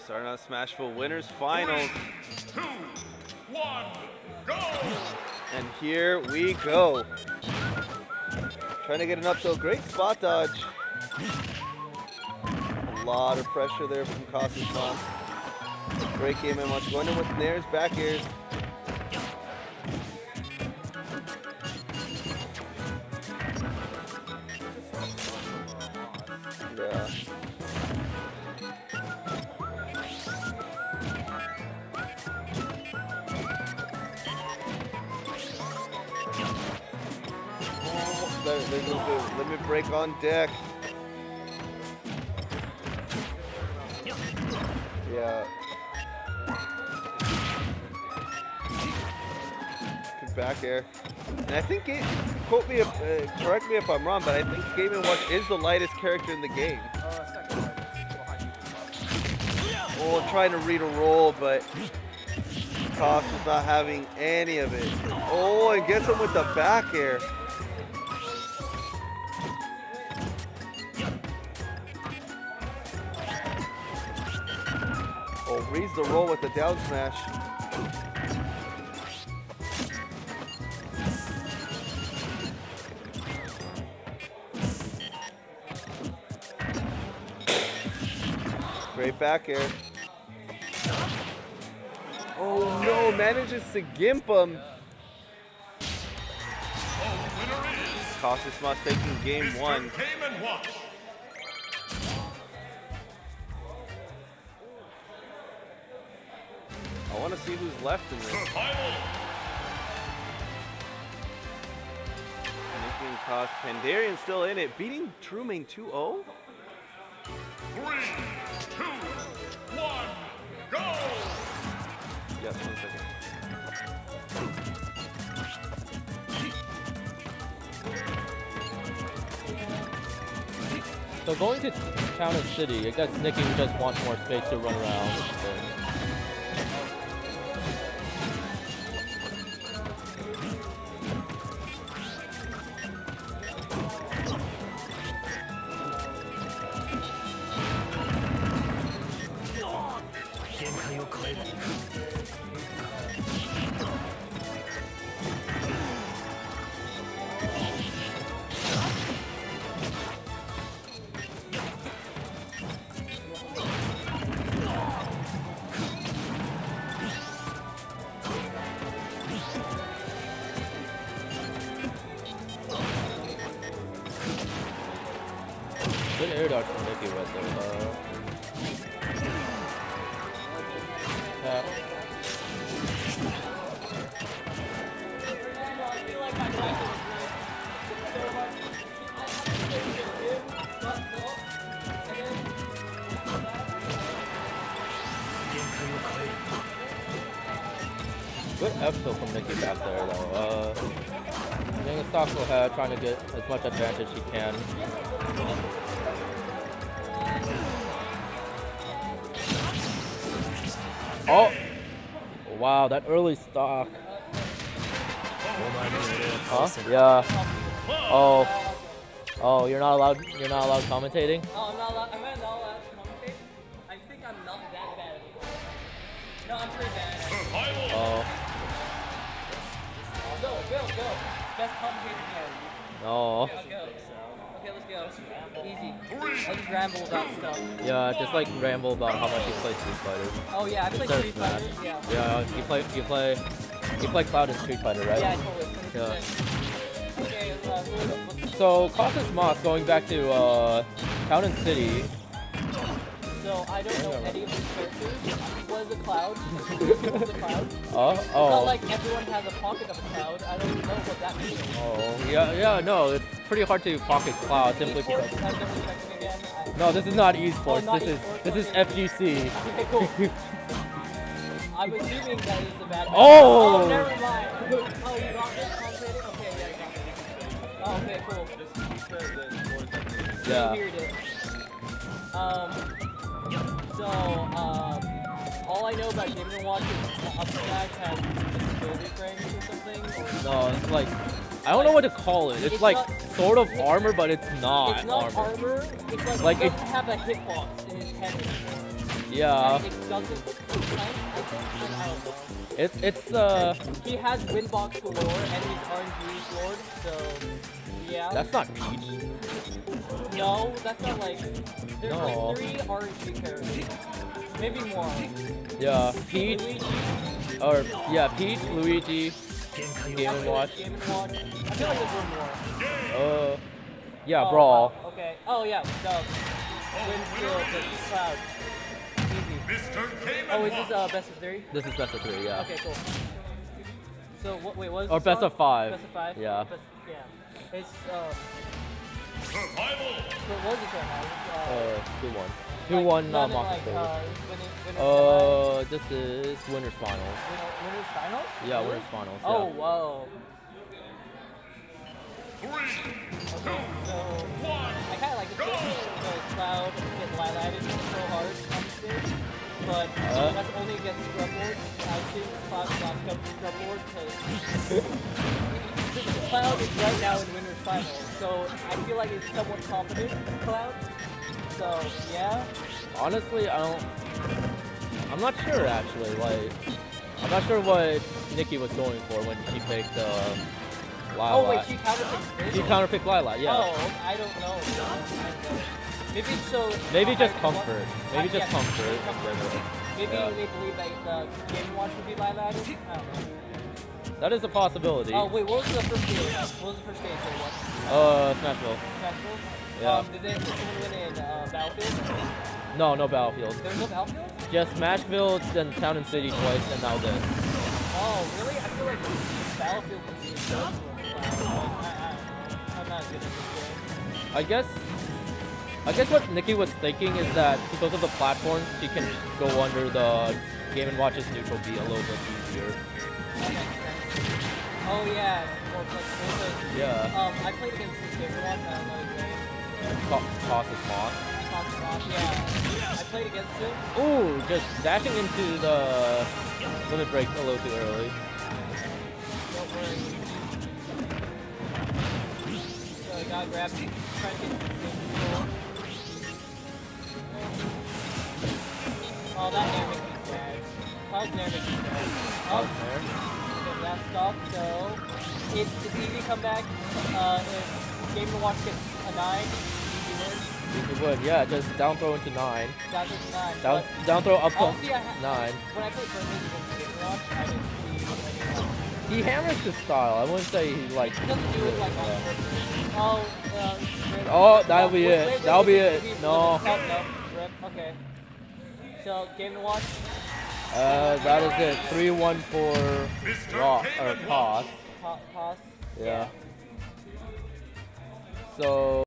Starting on Smashville Winners Finals. 3, 2, 1, go! And here we go. Trying to get an up tilt. Great spot dodge. A lot of pressure there from Cosmos. Great game and much. Going in with Nair's back airs. Yeah. There goes the limit break on deck. Yeah. Good back air. And I think, quote me, correct me if I'm wrong, but I think Game & Watch is the lightest character in the game. Well, trying to read a roll, but Koss is not having any of it. Oh, and gets him with the back air. Oh, reads the roll with the down smash. Great back air. Oh no, manages to gimp him. Cosmos taking game 1. I want to see who's left in this. Nick Koss, Pandarian still in it, beating Truemain 2-0. 3, 2, 1, go! Yes, 1 second. So going to Town and City, I guess Nicky just wants more space to run around. Good air dodge from Nicky right there. Tap. Good F tilt from Nicky back there though. Getting a stock full head, trying to get as much advantage he can. Oh! Wow, that early stock. Huh? Yeah. Oh. Oh, you're not allowed commentating? Oh, I'm not allowed. Am I not allowed to commentate? I think I'm not that bad. No, I'm pretty bad. Oh. Go. Best commentator here. No. Let's go. Okay, let's go. Easy. I'll just ramble about stuff. Yeah, just like ramble about how much you play Street Fighter. Oh yeah, I play Instead of Street Fighter. Smash. Yeah. Yeah, you play Cloud in Street Fighter, right? Yeah, totally. 100%. Yeah. Okay, So Cosmos going back to Town and City. so I don't know any of these characters. What is a Cloud? What is a Cloud? It's Oh. not like everyone has a pocket of a Cloud. I don't know what that means. Oh, yeah, no, it's pretty hard to pocket Cloud simply Esports, because. I'm double checking again. No, this is not esports. not this esports, is okay. FGC. Okay, cool. I'm assuming that is a bad. Oh! Oh, never mind. Oh, you got this commentating? Okay, yeah, you got it. Oh, okay, cool. Yeah. Here it is. All I know about Game & Watch is Up Smash has disability frames or something. No, it's like, I don't know what to call it. It's like not, sort of armor, but it's not It's not armor. armor. It's like Like he it- doesn't have a hitbox in his head. Yeah. And it doesn't look nice. I think, but I don't know. It's He has Windbox galore and he's RNG Lord, so yeah. that's not Peach. No, that's not like. There's No. like 3 RNG characters. Maybe more. Yeah, Peach, Luigi, or yeah, Peach, Luigi, Game & Watch. Game & Watch. I feel like there's one more. Yeah, Oh, Brawl. wow, okay. Oh yeah, Dub. Winfield, the Cloud. Easy. Mr. Game Oh, is & this Watch. best of 3? This is best of 3, yeah. Okay, cool. So what? Wait, what is Or this best song? of 5. Best of 5. Yeah. Yeah. It's Survival. what was it right now? 2-1. 2-1 not in, Monster like, Third. winner's This is Winners Finals. Winners finals? Yeah, Really? Winners Finals. Yeah. Oh, whoa. 3, 2, Okay, so 1. I kind of like this game because Cloud get Lilated so hard on the stage, but that's only against Scrub Lord. I think Cloud not come to Scrub Lord because Cloud is right now in Winners Finals, so I feel like it's somewhat confident Cloud. So yeah. Honestly, I'm not sure actually. Like, I'm not sure what Nikki was going for when she picked Lilac. Oh wait, she counterpicked this? She counterpicked Lilac, yeah. Oh, I don't know. Maybe so. Maybe just I- comfort. Maybe yeah, just comfort. Maybe Yeah. they believe that the Game & Watch would be Lilac. I don't know. That is a possibility. Oh wait, what was the first stage? What was the first stage or what? Smashville. Nashville? Yeah. Did they someone win in Battlefield? No Battlefield. There was no Battlefield? Just Smashville, then Town and City twice, and now this. Oh really? I feel like Battlefield would be good for a Cloud. I'm not good at this game. I guess what Nikki was thinking is that because of the platforms, she can go under the Game & Watch's neutral B a little bit easier. That makes sense. Oh yeah, or like Yeah. I played against this Game & Watch. I don't know his name. Toss is Moss. Yeah. I played against him. Ooh, just dashing into the limit break a little too early. Don't worry. So I got grabbed, trying to get the control. Oh, that never makes me sad. Cloud's never makes me sad. Oh, okay, that stopped, so it's easy comeback. If Game & Watch gets a 9, easy win. Easy win, yeah, just down throw into 9. Down to 9. Down, but down throw up to also, 9. when I played Burnley against Game & Watch, I didn't see anyone. He hammers his style. I wouldn't say he like. He doesn't do it like on purpose. Oh, that'll be wait, it. wait, That'll be wait, it. wait, No. Rip. Okay. So, Game & Watch. That is it. 3-1 for Mr. Raw Game or & Toss. Toss. Yeah. So.